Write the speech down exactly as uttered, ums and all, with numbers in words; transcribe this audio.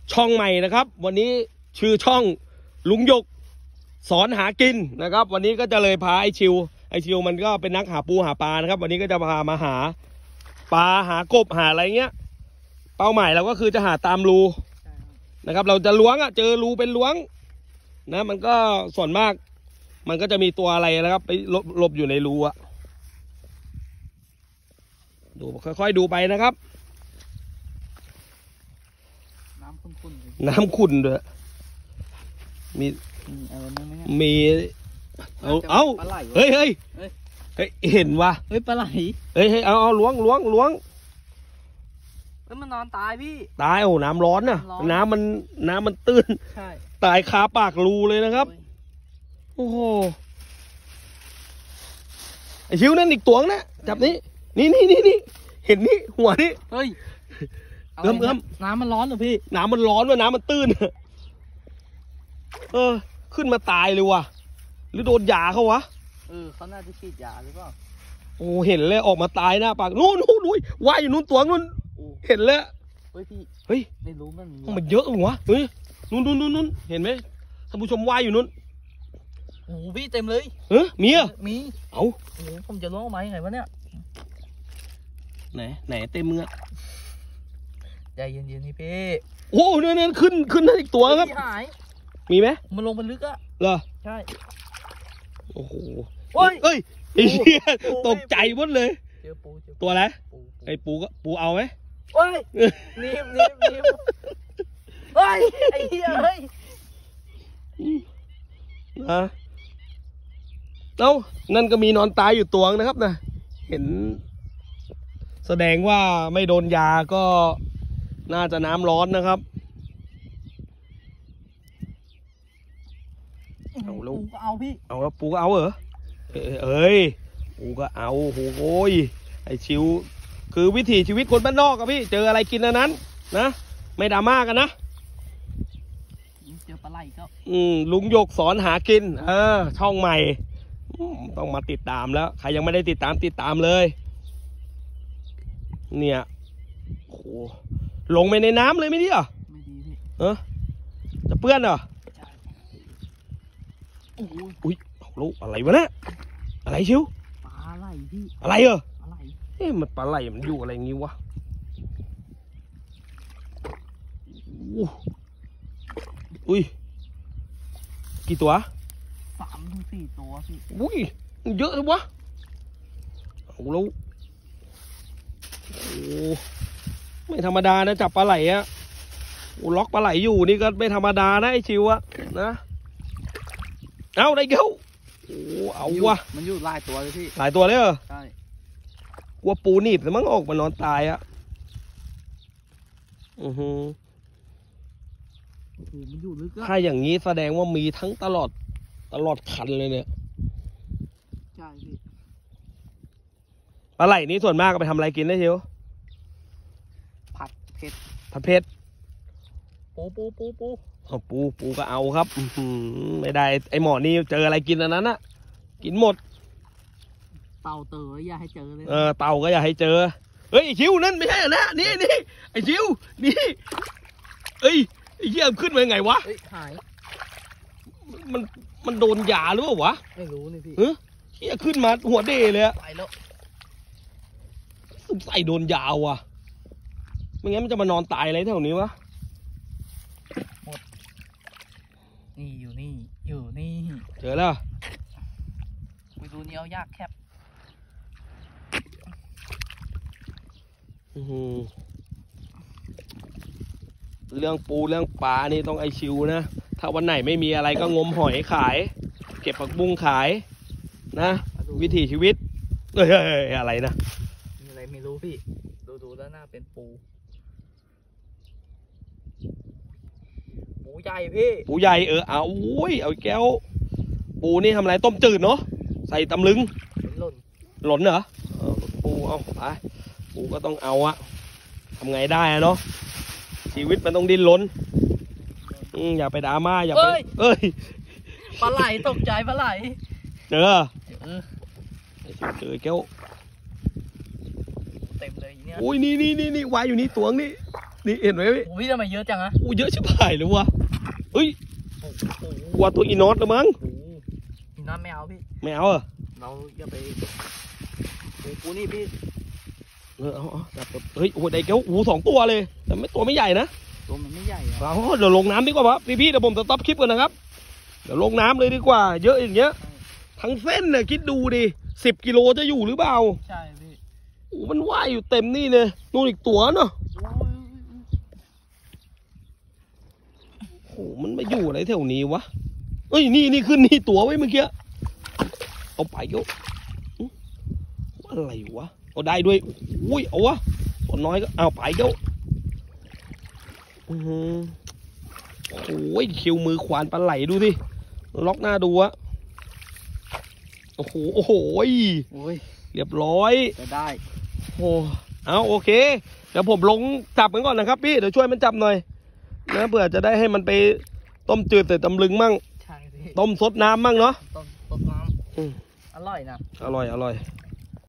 ช่องใหม่นะครับวันนี้ชื่อช่องลุงหยกสอนหากินนะครับวันนี้ก็จะเลยพาไอชิวไอชิวมันก็เป็นนักหาปูหาปลานะครับวันนี้ก็จะพามาหาปลาหากบหาอะไรเงี้ยเป้าหมายเราก็คือจะหาตามรูนะครับเราจะล้วงอ่ะเจอรูเป็นล้วงนะมันก็ส่วนมากมันก็จะมีตัวอะไรนะครับไปหลบอยู่ในรูอ่ะดูค่อยๆดูไปนะครับน้ำขุ่นๆน้ำขุ่นด้วยมีมีเอาเอาเฮ้ยเฮ้ยเฮ้ยเห็นวะเฮ้ยปลาไหลเฮ้ยเฮ้ยเอาเอาล้วงล้วงล้วงเฮ้ยมันนอนตายพี่ตายโอ้น้ำร้อนน่ะน้ำมันน้ำมันตื้นตายคาปากรูเลยนะครับโอ้โหไอชิวนั่นอีกตัวนะจับนี้นี่นี่นี่นี่เห็นนี่หัวนี่เฮ้ยเอื้อมเอื้อมน้ำมันร้อนเหรอพี่น้ำมันร้อนว่ะน้ำมันตื้นเออขึ้นมาตายเลยว่ะหรือโดนยาเขาวะเออเขาน่าจะฉีดยาหรือเปล่าโอ้เห็นเลยออกมาตายหน้าปากนู่นนู่นนู่นว่ายอยู่นู่นตัวนู่นเห็นแล้วเฮ้ยพี่เฮ้ยไม่รู้มันมันเยอะหรอวะเฮ้ยนู่นนู่นนู่นเห็นไหมท่านผู้ชมว่ายอยู่นู่นโอ้พี่เต็มเลยเออมีอ่ะมีเอาโอ้ผมจะล้วงออกมายังไงวะเนี่ยไหนไหนเต็มมือใจเย็นๆนี่พี่โอ้เนี่ยเนี่ยขึ้นขึ้นได้อีกตัวครับมีไหมมันลงมันลึกอะเหรอใช่โอ้โหเฮ้ยเฮ้ยไอ้เหี้ยตกใจหมดเลยเจอปูตัวอะไรไอ้ปูก็ปูเอาไหมเฮ้ยนิ่มนิ่มนิ่มเฮ้ยไอ้เหี้ยเฮ้ยนะเอ้านั่นก็มีนอนตายอยู่ตัวนะครับนะเห็นแสดงว่าไม่โดนยาก็น่าจะน้ำร้อนนะครับเอาลูกเอาพี่เอาแล้วปูก็เอาเหรอเอ้ยปูก็เอาโอ้ยไอชิวคือวิถีชีวิตคนบ้านนอกอะพี่เจออะไรกินอันนั้นนะไม่ดราม่ากันนะเจอปลาไหลก็อืมลุงหยกสอนหากินเออช่องใหม่ต้องมาติดตามแล้วใครยังไม่ได้ติดตามติดตามเลยเนี่ยโอ้ลงไปในน้ำเลยไม่ดีเหรอไม่ดีพี่เออจะเปื้อนเหรออุ้ยลูกอะไรวะเนี่ยอะไรชิวปลาไหลพี่อะไรเหรอปลาไหลเอ๊ะมันปลาไหลมันอยู่อะไรงี้วะอุ้ยกี่ตัวสามถึงสี่ตัวพี่อุ้ยเยอะเลยวะเอาลูกโอ้ไม่ธรรมดานะจับปลาไหลอะโอ้ล็อกปลาไหลอยู่นี่ก็ไม่ธรรมดานะไอชิวอะนะเอาได้เก้าโอ้เอาวะมันอยู่หลายตัวเลยพี่หลายตัวเลยเหรอใช่กลัวปูหนีบแต่มันออกมานอนตายอะอือฮึมันอยู่ลึกถ้าอย่างนี้แสดงว่ามีทั้งตลอดตลอดคันเลยเนี่ยใช่พี่ปลาไหลนี้ส่วนมากก็ไปทำอะไรกินได้เชียวผัดเผ็ดผัดเผ็ดปูปูปูปูเอาปูปูก็เอาครับไม่ได้ไอหมอนี่เจออะไรกินอันนั้นอะกินหมดเต่าเต๋ออย่าให้เจอเลยเออเต่าก็อย่าให้เจอเฮ้ยไอชิวนั่นไม่ใช่นะนี่นี่ไอชิวนี่เอ้ยไอเหี้ยขึ้นมาไงวะหายมันมันโดนยาหรือเปล่าวะไม่รู้นี่พี่เฮ้ยเหี้ยขึ้นมาหัวเดเลยอะไปแล้วใส่โดนยาว่ะไม่งั้นมันจะมานอนตายอะไรแถวนี้วะหมดนี่อยู่นี่อยู่นี่เจอแล้วไปดูนี่เอายากแคบเรื่องปูเรื่องปลานี่ต้องไอชิวนะถ้าวันไหนไม่มีอะไรก็งมหอยขายเก็บผักบุ้งขายนะวิถีชีวิตเฮ้ยอะไรนะมีอะไรไม่รู้พี่ดูดูด้านหน้าเป็นปูปูใหญ่พี่ปูใหญ่เออเอาอุ้ยเอาแก้วปูนี่ทำอะไรต้มจืดเนาะใส่ตำลึงหล่นหล่นเหรอปูเอาไปปูก็ต้องเอาอะทำไงได้อะเนาะชีวิตมันต้องดิ้นรนอย่าไปดราม่าอย่าไปเอ้ยปลาไหลตกใจปลาไหลเจอเจอแก้วเต็มเลยเนี่ยอุ้ยนี่นี่นี่นี่วายอยู่นี่ตวงนี่นี่เห็นไหมพี่โอ้พี่ทำไมเยอะจังอะอู้เยอะชิบหายเลยวะเฮ้ยโอ้โหกลัวตัวอีนอตละมั้งพี่น้อยไม่เอาพี่ไม่เอาเหรอเราอย่าไปโอ้กูนี่พี่เออเอาเอาจับจับเฮ้ยโอ้โหไดเกลโอ้โหสองตัวเลยแต่ไม่ตัวไม่ใหญ่นะตัวมันไม่ใหญ่อะเอาเดี๋ยวลงน้ำดีกว่าครับพี่พี่ๆเดี๋ยวผมจะสต็อปคลิปก่อนนะครับเดี๋ยวลงน้ำเลยดีกว่า เยอะอย่างเงี้ยทั้งเส้นเนี่ยคิดดูดิสิบกิโลจะอยู่หรือเปล่าใช่พี่โอ้มันว่ายอยู่เต็มนี่เลยนู่นอีกตัวเนาะโอ้ยโอ้โหมันมาอยู่อะไรแถวนี้วะเอ้ยนี่นี่ขึ้นนี่ตัวไว้เมื่อกี้เอาไปเยอะอื้ออะไรวะเอาได้ด้วยอุ้ยเอาวะตัวน้อยก็เอาไปเยอะอือหือโอ้ยคิวมือขวานปลาไหลดูดิล็อกหน้าดูวะโอ้โหโอ้โหโอ้ยเรียบร้อยจะได้โอ้เอาโอเคเดี๋ยวผมลงจับมันก่อนนะครับพี่เดี๋ยวช่วยมันจับหน่อยนะเผื่อจะได้ให้มันไปต้มจืดแต่ตำลึงมั่งใช่พี่ต้มซดน้ำมั่งเนาะต้มต้มน้อืมำอร่อยนะอร่อยอร่อยอ